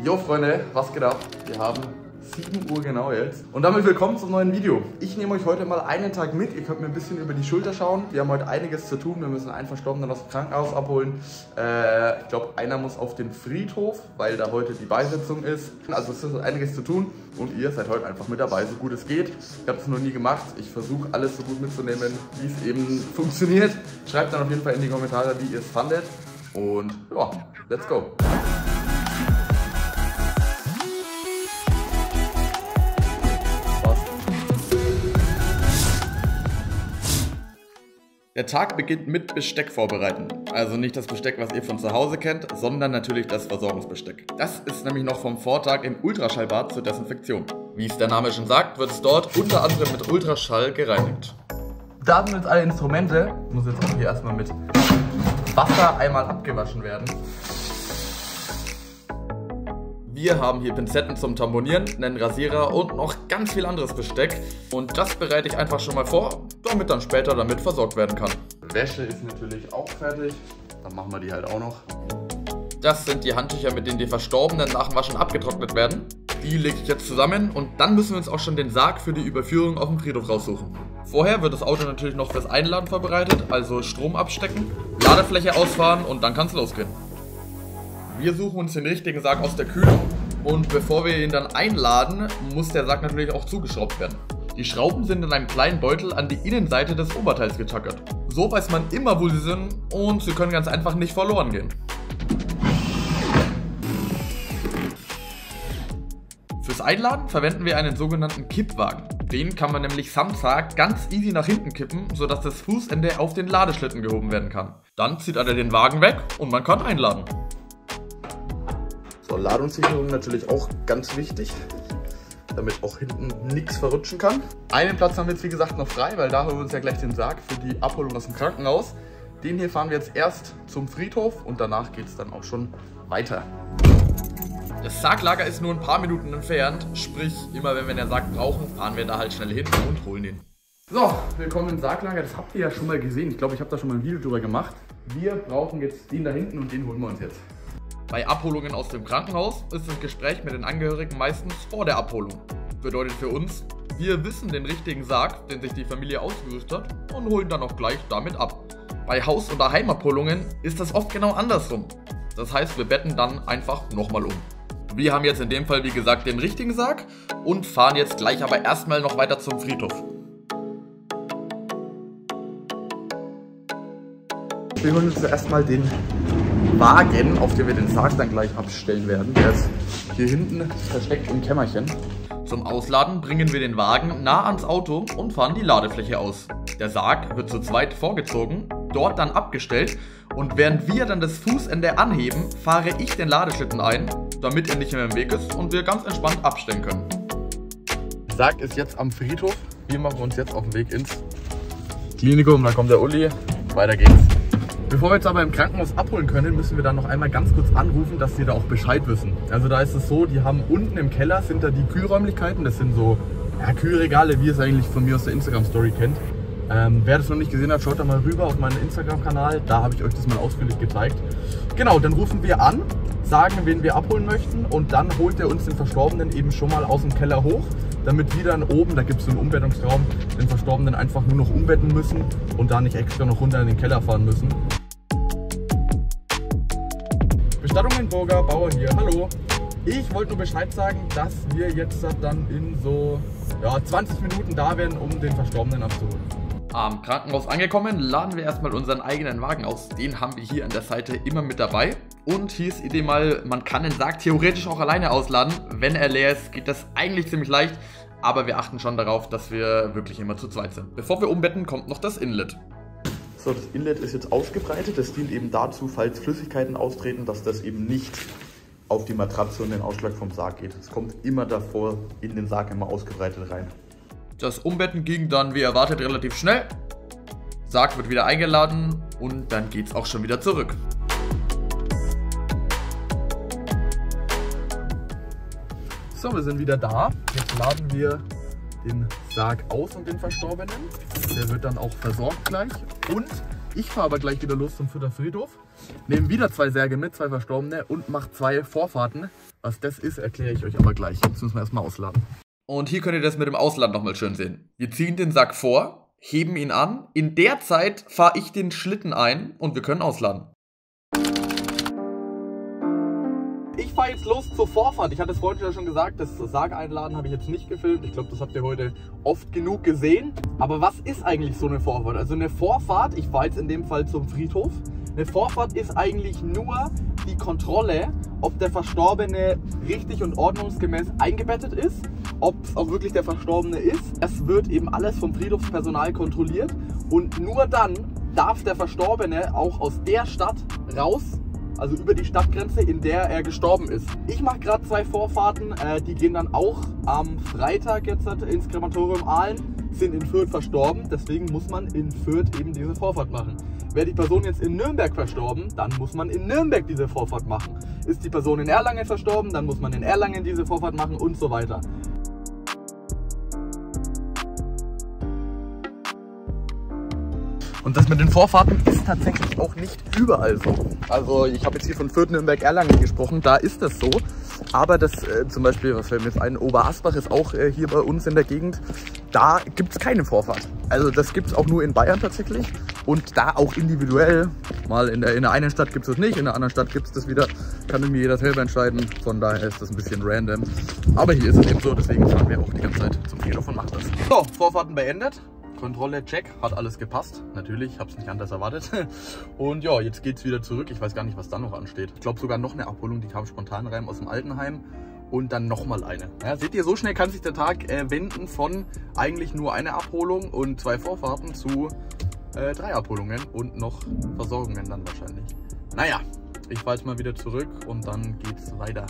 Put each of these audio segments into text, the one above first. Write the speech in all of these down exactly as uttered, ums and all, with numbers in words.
Jo Freunde, was geht ab? Wir haben sieben Uhr genau jetzt. Und damit willkommen zum neuen Video. Ich nehme euch heute mal einen Tag mit. Ihr könnt mir ein bisschen über die Schulter schauen. Wir haben heute einiges zu tun. Wir müssen einen Verstorbenen aus dem Krankenhaus abholen. Äh, ich glaube, einer muss auf den Friedhof, weil da heute die Beisetzung ist. Also es ist einiges zu tun. Und ihr seid heute einfach mit dabei, so gut es geht. Ich habe es noch nie gemacht. Ich versuche alles so gut mitzunehmen, wie es eben funktioniert. Schreibt dann auf jeden Fall in die Kommentare, wie ihr es fandet. Und ja, let's go. Der Tag beginnt mit Besteck vorbereiten. Also nicht das Besteck, was ihr von zu Hause kennt, sondern natürlich das Versorgungsbesteck. Das ist nämlich noch vom Vortag im Ultraschallbad zur Desinfektion. Wie es der Name schon sagt, wird es dort unter anderem mit Ultraschall gereinigt. Da sind jetzt alle Instrumente. Muss jetzt auch hier erstmal mit Wasser einmal abgewaschen werden. Wir haben hier Pinzetten zum Tamponieren, einen Rasierer und noch ganz viel anderes Besteck. Und das bereite ich einfach schon mal vor, damit dann später damit versorgt werden kann. Wäsche ist natürlich auch fertig, dann machen wir die halt auch noch. Das sind die Handtücher, mit denen die Verstorbenen nach dem Waschen abgetrocknet werden. Die lege ich jetzt zusammen und dann müssen wir uns auch schon den Sarg für die Überführung auf dem Friedhof raussuchen. Vorher wird das Auto natürlich noch fürs Einladen vorbereitet, also Strom abstecken, Ladefläche ausfahren und dann kann es losgehen. Wir suchen uns den richtigen Sarg aus der Kühlung und bevor wir ihn dann einladen, muss der Sarg natürlich auch zugeschraubt werden. Die Schrauben sind in einem kleinen Beutel an die Innenseite des Oberteils getackert. So weiß man immer, wo sie sind und sie können ganz einfach nicht verloren gehen. Fürs Einladen verwenden wir einen sogenannten Kippwagen. Den kann man nämlich samt Sarg ganz easy nach hinten kippen, sodass das Fußende auf den Ladeschlitten gehoben werden kann. Dann zieht er den Wagen weg und man kann einladen. So, Ladungssicherung natürlich auch ganz wichtig, damit auch hinten nichts verrutschen kann. Einen Platz haben wir jetzt wie gesagt noch frei, weil da holen wir uns ja gleich den Sarg für die Abholung aus dem Krankenhaus. Den hier fahren wir jetzt erst zum Friedhof und danach geht es dann auch schon weiter. Das Sarglager ist nur ein paar Minuten entfernt, sprich immer wenn wir den Sarg brauchen, fahren wir da halt schnell hin und holen ihn. So, willkommen im Sarglager, das habt ihr ja schon mal gesehen. Ich glaube, ich habe da schon mal ein Video drüber gemacht. Wir brauchen jetzt den da hinten und den holen wir uns jetzt. Bei Abholungen aus dem Krankenhaus ist das Gespräch mit den Angehörigen meistens vor der Abholung. Bedeutet für uns, wir wissen den richtigen Sarg, den sich die Familie ausgesucht hat und holen dann auch gleich damit ab. Bei Haus- oder Heimabholungen ist das oft genau andersrum. Das heißt, wir betten dann einfach nochmal um. Wir haben jetzt in dem Fall wie gesagt den richtigen Sarg und fahren jetzt gleich aber erstmal noch weiter zum Friedhof. Wir holen uns erstmal den Wagen, auf dem wir den Sarg dann gleich abstellen werden. Der ist hier hinten versteckt im Kämmerchen. Zum Ausladen bringen wir den Wagen nah ans Auto und fahren die Ladefläche aus. Der Sarg wird zu zweit vorgezogen, dort dann abgestellt und während wir dann das Fußende anheben, fahre ich den Ladeschlitten ein, damit er nicht mehr im Weg ist und wir ganz entspannt abstellen können. Der Sarg ist jetzt am Friedhof. Wir machen uns jetzt auf den Weg ins Klinikum, da kommt der Uli. Weiter geht's. Bevor wir jetzt aber im Krankenhaus abholen können, müssen wir dann noch einmal ganz kurz anrufen, dass sie da auch Bescheid wissen. Also da ist es so, die haben unten im Keller sind da die Kühlräumlichkeiten. Das sind so ja, Kühlregale, wie ihr es eigentlich von mir aus der Instagram-Story kennt. Ähm, wer das noch nicht gesehen hat, schaut da mal rüber auf meinen Instagram-Kanal. Da habe ich euch das mal ausführlich gezeigt. Genau, dann rufen wir an, sagen, wen wir abholen möchten und dann holt er uns den Verstorbenen eben schon mal aus dem Keller hoch, damit wir dann oben, da gibt es so einen Umbettungsraum, den Verstorbenen einfach nur noch umbetten müssen und da nicht extra noch runter in den Keller fahren müssen. Bestattungsburger, Bauer hier, hallo. Ich wollte nur Bescheid sagen, dass wir jetzt dann in so ja, zwanzig Minuten da wären, um den Verstorbenen abzuholen. Am Krankenhaus angekommen, laden wir erstmal unseren eigenen Wagen aus. Den haben wir hier an der Seite immer mit dabei. Und hier ist die Idee mal, man kann den Sarg theoretisch auch alleine ausladen. Wenn er leer ist, geht das eigentlich ziemlich leicht. Aber wir achten schon darauf, dass wir wirklich immer zu zweit sind. Bevor wir umbetten, kommt noch das Inlet. So, das Inlet ist jetzt ausgebreitet. Das dient eben dazu, falls Flüssigkeiten austreten, dass das eben nicht auf die Matratze und den Ausschlag vom Sarg geht. Es kommt immer davor in den Sarg immer ausgebreitet rein. Das Umbetten ging dann wie erwartet relativ schnell. Sarg wird wieder eingeladen und dann geht es auch schon wieder zurück. So, wir sind wieder da. Jetzt laden wir den Sarg aus und den Verstorbenen. Der wird dann auch versorgt gleich. Und Ich fahre aber gleich wieder los zum Fürther Friedhof, nehme wieder zwei Särge mit, zwei Verstorbene und mache zwei Vorfahrten. Was das ist, erkläre ich euch aber gleich. Jetzt müssen wir erstmal ausladen. Und hier könnt ihr das mit dem Ausladen nochmal schön sehen. Wir ziehen den Sack vor, heben ihn an. In der Zeit fahre ich den Schlitten ein und wir können ausladen. Ich fahre jetzt los zur Vorfahrt. Ich hatte es vorhin ja schon gesagt, das Sarg einladen habe ich jetzt nicht gefilmt. Ich glaube, das habt ihr heute oft genug gesehen. Aber was ist eigentlich so eine Vorfahrt? Also eine Vorfahrt, ich fahre jetzt in dem Fall zum Friedhof. Eine Vorfahrt ist eigentlich nur die Kontrolle, ob der Verstorbene richtig und ordnungsgemäß eingebettet ist, ob es auch wirklich der Verstorbene ist. Es wird eben alles vom Friedhofspersonal kontrolliert und nur dann darf der Verstorbene auch aus der Stadt raus, also über die Stadtgrenze, in der er gestorben ist. Ich mache gerade zwei Vorfahrten, äh, die gehen dann auch am Freitag jetzt ins Krematorium Aalen, sind in Fürth verstorben, deswegen muss man in Fürth eben diese Vorfahrt machen. Wäre die Person jetzt in Nürnberg verstorben, dann muss man in Nürnberg diese Vorfahrt machen. Ist die Person in Erlangen verstorben, dann muss man in Erlangen diese Vorfahrt machen und so weiter. Und das mit den Vorfahrten ist tatsächlich auch nicht überall so. Also ich habe jetzt hier von Fürth, Nürnberg, Erlangen gesprochen, da ist das so. Aber das äh, zum Beispiel, was fällt mir jetzt ein, Oberasbach ist auch äh, hier bei uns in der Gegend, da gibt es keine Vorfahrt. Also das gibt es auch nur in Bayern tatsächlich und da auch individuell. Mal in der, in der einen Stadt gibt es das nicht, in der anderen Stadt gibt es das wieder. Kann irgendwie jeder selber entscheiden, von daher ist das ein bisschen random. Aber hier ist es eben so, deswegen fahren wir auch die ganze Zeit zum Friedhof und machen das. So, Vorfahrten beendet. Kontrolle, check, hat alles gepasst. Natürlich, ich habe es nicht anders erwartet. Und ja, jetzt geht es wieder zurück. Ich weiß gar nicht, was da noch ansteht. Ich glaube sogar noch eine Abholung, die kam spontan rein aus dem Altenheim. Und dann nochmal eine. Ja, seht ihr, so schnell kann sich der Tag äh, wenden von eigentlich nur eine Abholung und zwei Vorfahrten zu äh, drei Abholungen und noch Versorgungen dann wahrscheinlich. Naja, ich fahre jetzt mal wieder zurück und dann geht's weiter.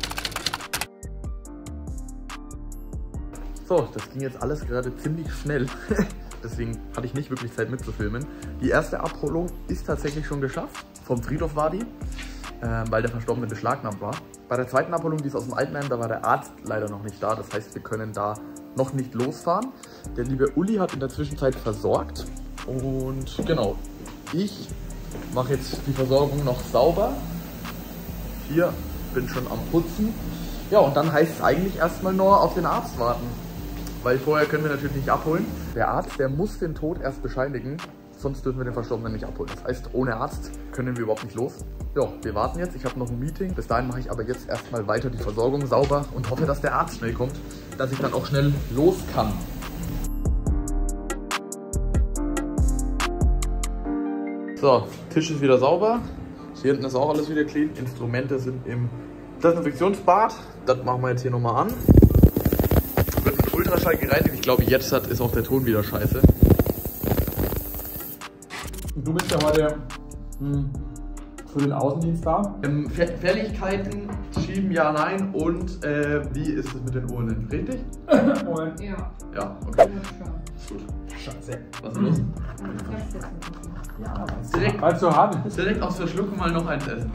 So, das ging jetzt alles gerade ziemlich schnell, deswegen hatte ich nicht wirklich Zeit mitzufilmen. Die erste Abholung ist tatsächlich schon geschafft, vom Friedhof war die, äh, weil der Verstorbene beschlagnahmt war. Bei der zweiten Abholung, die ist aus dem Altenheim, da war der Arzt leider noch nicht da, das heißt, wir können da noch nicht losfahren. Der liebe Uli hat in der Zwischenzeit versorgt und genau, ich mache jetzt die Versorgung noch sauber. Hier, bin schon am Putzen. Ja, und dann heißt es eigentlich erstmal nur auf den Arzt warten. Weil vorher können wir natürlich nicht abholen. Der Arzt, der muss den Tod erst bescheinigen, sonst dürfen wir den Verstorbenen nicht abholen. Das heißt, ohne Arzt können wir überhaupt nicht los. Ja, wir warten jetzt. Ich habe noch ein Meeting. Bis dahin mache ich aber jetzt erstmal weiter die Versorgung sauber und hoffe, dass der Arzt schnell kommt, dass ich dann auch schnell los kann. So, Tisch ist wieder sauber. Hier hinten ist auch alles wieder clean. Instrumente sind im Desinfektionsbad. Das machen wir jetzt hier nochmal an. Wird mit Ultraschall gereinigt. Ich glaube, jetzt hat, ist auch der Ton wieder scheiße. Du bist ja heute mh, für den Außendienst da. Ähm, Fälligkeiten schieben, ja, nein. Und äh, wie ist es mit den Urnen? Richtig? Und Ja. Ja, okay. Gut. Scheiße. Was ist los? Ja, Direkt, weil zu haben. direkt aufs Verschlucken mal noch eins essen.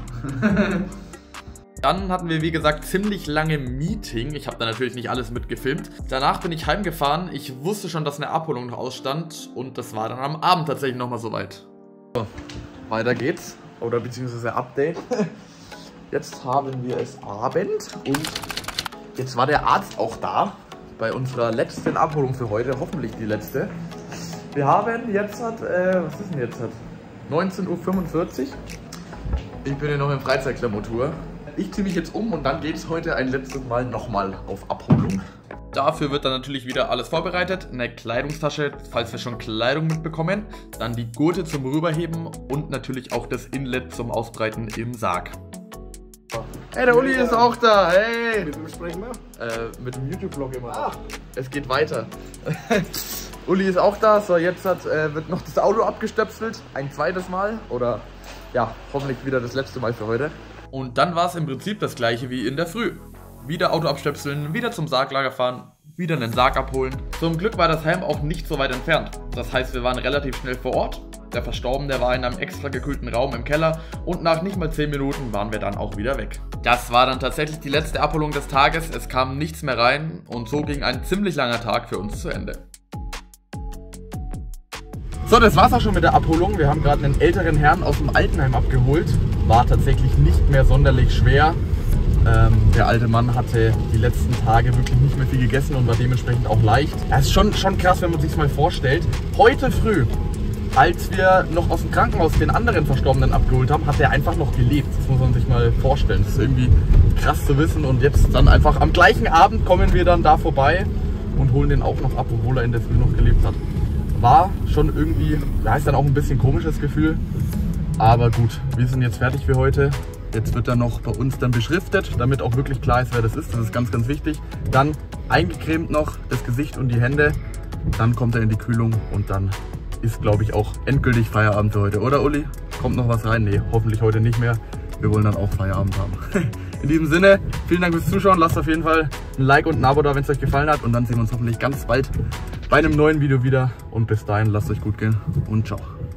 Dann hatten wir, wie gesagt, ziemlich lange Meeting. Ich habe da natürlich nicht alles mitgefilmt. Danach bin ich heimgefahren. Ich wusste schon, dass eine Abholung noch ausstand. Und das war dann am Abend tatsächlich nochmal soweit. So, weiter geht's. Oder beziehungsweise Update. Jetzt haben wir es Abend. Und jetzt war der Arzt auch da. Bei unserer letzten Abholung für heute. Hoffentlich die letzte. Wir haben jetzt, hat, äh, was ist denn jetzt? Hat? neunzehn Uhr fünfundvierzig. Ich bin hier noch in Freizeitklamotur. Ich ziehe mich jetzt um und dann geht es heute ein letztes Mal nochmal auf Abholung. Dafür wird dann natürlich wieder alles vorbereitet. Eine Kleidungstasche, falls wir schon Kleidung mitbekommen. Dann die Gurte zum Rüberheben und natürlich auch das Inlet zum Ausbreiten im Sarg. Hey, der Uli ist auch da. Hey! Mit wem sprechen wir? Äh, mit dem YouTube-Vlog immer. Ah. Es geht weiter. Uli ist auch da. So, jetzt hat, äh, wird noch das Auto abgestöpselt. Ein zweites Mal. Oder ja, hoffentlich wieder das letzte Mal für heute. Und dann war es im Prinzip das gleiche wie in der Früh. Wieder Auto abstöpseln, wieder zum Sarglager fahren, wieder einen Sarg abholen. Zum Glück war das Heim auch nicht so weit entfernt. Das heißt, wir waren relativ schnell vor Ort. Der Verstorbene war in einem extra gekühlten Raum im Keller und nach nicht mal zehn Minuten waren wir dann auch wieder weg. Das war dann tatsächlich die letzte Abholung des Tages. Es kam nichts mehr rein und so ging ein ziemlich langer Tag für uns zu Ende. So, das war's auch schon mit der Abholung. Wir haben gerade einen älteren Herrn aus dem Altenheim abgeholt. War tatsächlich nicht mehr sonderlich schwer. Ähm, der alte Mann hatte die letzten Tage wirklich nicht mehr viel gegessen und war dementsprechend auch leicht. Es ist schon, schon krass, wenn man sich mal vorstellt. Heute früh, als wir noch aus dem Krankenhaus den anderen Verstorbenen abgeholt haben, hat er einfach noch gelebt. Das muss man sich mal vorstellen. Das ist irgendwie krass zu wissen. Und jetzt dann einfach am gleichen Abend kommen wir dann da vorbei und holen den auch noch ab, obwohl er in der Früh noch gelebt hat. War schon irgendwie, da ist dann auch ein bisschen komisches Gefühl. Aber gut, wir sind jetzt fertig für heute. Jetzt wird er noch bei uns dann beschriftet, damit auch wirklich klar ist, wer das ist. Das ist ganz, ganz wichtig. Dann eingecremt noch das Gesicht und die Hände. Dann kommt er in die Kühlung und dann ist, glaube ich, auch endgültig Feierabend für heute. Oder, Uli? Kommt noch was rein? Nee, hoffentlich heute nicht mehr. Wir wollen dann auch Feierabend haben. In diesem Sinne, vielen Dank fürs Zuschauen. Lasst auf jeden Fall ein Like und ein Abo da, wenn es euch gefallen hat. Und dann sehen wir uns hoffentlich ganz bald bei einem neuen Video wieder. Und bis dahin, lasst euch gut gehen und ciao.